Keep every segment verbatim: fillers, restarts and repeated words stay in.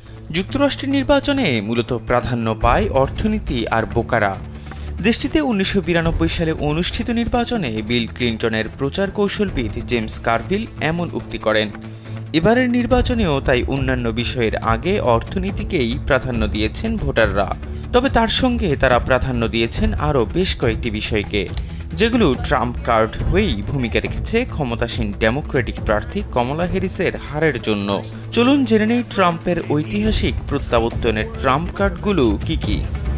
যুক্তরাষ্ট্রের নির্বাচনে মূলত প্রাধান্য পায় অর্থনীতি আর বোকারা। দেশটিতে উনিশশো বিরানব্বই সালে অনুষ্ঠিত নির্বাচনে বিল ক্লিন্টনের প্রচার কৌশলবিদ জেমস কারভিল এমন উক্তি করেন। এবারের নির্বাচনেও তাই অন্যান্য বিষয়ের আগে অর্থনীতিকেই প্রাধান্য দিয়েছেন ভোটাররা। তবে তার সঙ্গে তারা প্রাধান্য দিয়েছেন আরও বেশ কয়েকটি বিষয়কে, যেগুলো ট্রাম্প কার্ড হয়েই ভূমিকা রেখেছে ক্ষমতাসীন ডেমোক্রেটিক প্রার্থী কমলা হ্যারিসের হারের জন্য। চলুন জেনে নেই ট্রাম্পের ঐতিহাসিক প্রত্যাবর্তনের ট্রাম্প কার্ডগুলো কি কি।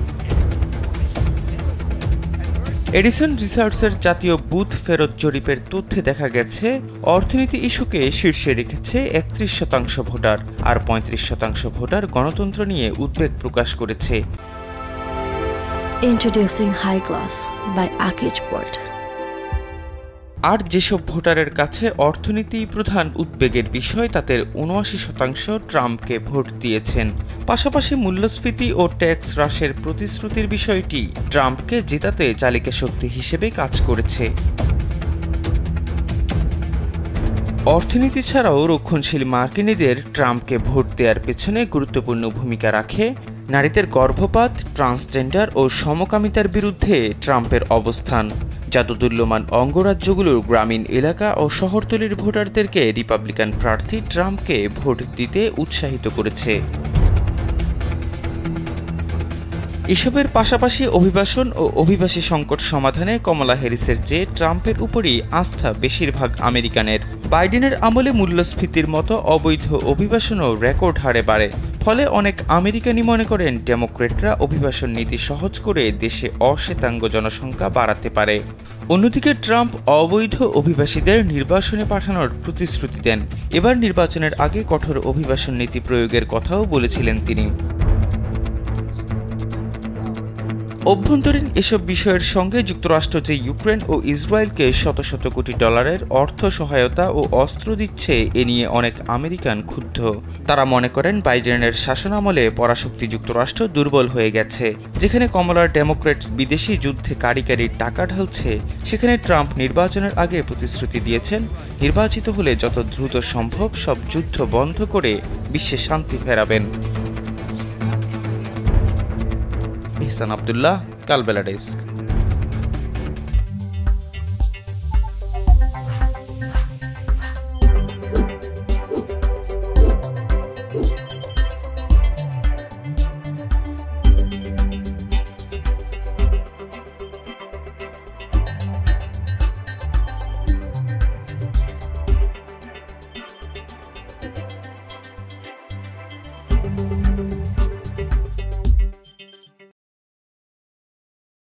এডিসন রিসার্চের জাতীয় বুথ ফেরত জরিপের তথ্যে দেখা গেছে, অর্থনীতি ইস্যুকে শীর্ষে রেখেছে একত্রিশ শতাংশ ভোটার, আর পঁয়ত্রিশ শতাংশ ভোটার গণতন্ত্র নিয়ে উদ্বেগ প্রকাশ করেছে। Introducing High Class by Akijport. আর যেসব ভোটারের কাছে অর্থনীতি প্রধান উদ্বেগের বিষয়, তাদের উনআশি শতাংশ ট্রাম্পকে ভোট দিয়েছেন। পাশাপাশি মূল্যস্ফীতি ও ট্যাক্স হ্রাসের প্রতিশ্রুতির বিষয়টি ট্রাম্পকে জেতাতে চালিকা শক্তি হিসেবে কাজ করেছে। অর্থনীতি ছাড়াও রক্ষণশীল মার্কিনীদের ট্রাম্পকে ভোট দেওয়ার পেছনে গুরুত্বপূর্ণ ভূমিকা রাখে নারীদের গর্ভপাত, ট্রান্সজেন্ডার ও সমকামিতার বিরুদ্ধে ট্রাম্পের অবস্থান। জাদুদুল্যমান অঙ্গরাজ্যগুলোর গ্রামীণ এলাকা ও শহরতলির ভোটারদেরকে রিপাবলিকান প্রার্থী ট্রাম্পকে ভোট দিতে উৎসাহিত করেছে। এসবের পাশাপাশি অভিবাসন ও অভিবাসী সংকট সমাধানে কমলা হ্যারিসের চেয়ে ট্রাম্পের উপরই আস্থা বেশিরভাগ আমেরিকানের। বাইডেনের আমলে মূল্যস্ফীতির মতো অবৈধ অভিবাসনও রেকর্ড হারে বাড়ে। ফলে অনেক আমেরিকানই মনে করেন ডেমোক্রেটরা অভিবাসন নীতি সহজ করে দেশে অশ্বেতাঙ্গ জনসংখ্যা বাড়াতে পারে। অন্যদিকে ট্রাম্প অবৈধ অভিবাসীদের নির্বাসনে পাঠানোর প্রতিশ্রুতি দেন। এবার নির্বাচনের আগে কঠোর অভিবাসন নীতি প্রয়োগের কথাও বলেছিলেন তিনি। অভ্যন্তরীণ এসব বিষয়ের সঙ্গে যুক্তরাষ্ট্র যে ইউক্রেন ও ইসরায়েলকে শত শত কোটি ডলারের অর্থ সহায়তা ও অস্ত্র দিচ্ছে, এ নিয়ে অনেক আমেরিকান ক্ষুব্ধ। তারা মনে করেন বাইডেনের শাসনামলে পরাশক্তি যুক্তরাষ্ট্র দুর্বল হয়ে গেছে। যেখানে কমলার ডেমোক্রেট বিদেশি যুদ্ধে কারি কারি টাকা ঢালছে, সেখানে ট্রাম্প নির্বাচনের আগে প্রতিশ্রুতি দিয়েছেন নির্বাচিত হলে যত দ্রুত সম্ভব সব যুদ্ধ বন্ধ করে বিশ্বে শান্তি ফেরাবেন। Abdullah, Kalbela desk. Thank you.